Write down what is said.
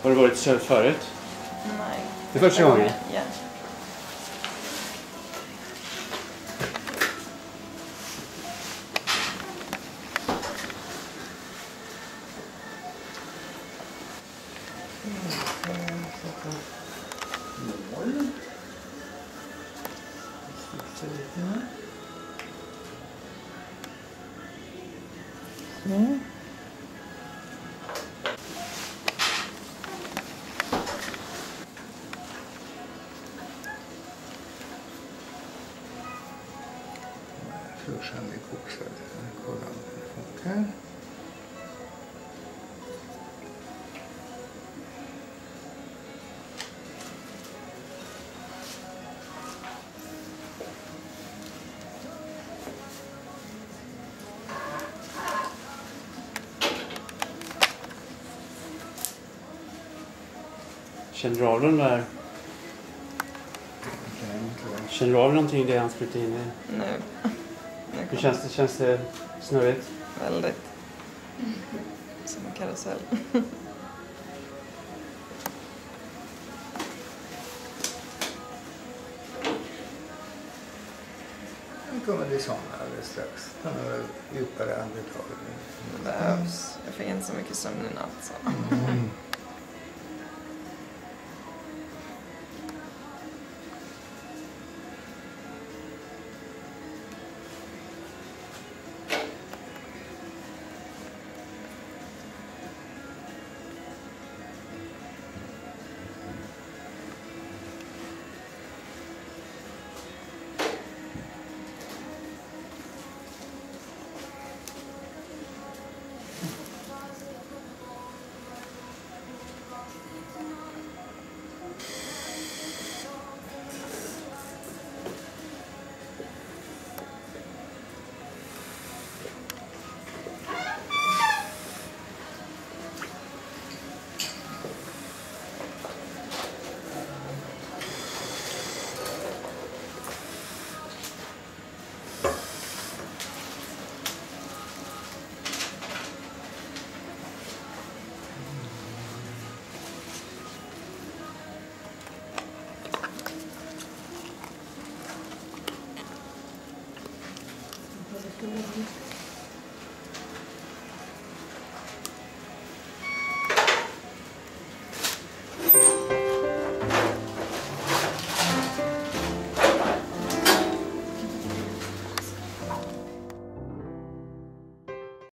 Har du varit sövd förut? Nej. Det är första gången? Ja. Mm. Fullständig koksad. Kolla om det funkar. Känner du av den där? Känner du av någonting i det han sprutar in i? Nu. Hur känns det snurrigt? Väldigt. Som en karusell. Nu kommer det somna alldeles strax. Ta några djupare andetag. Det behövs. Jag fick inte så mycket sömn i natt. Så.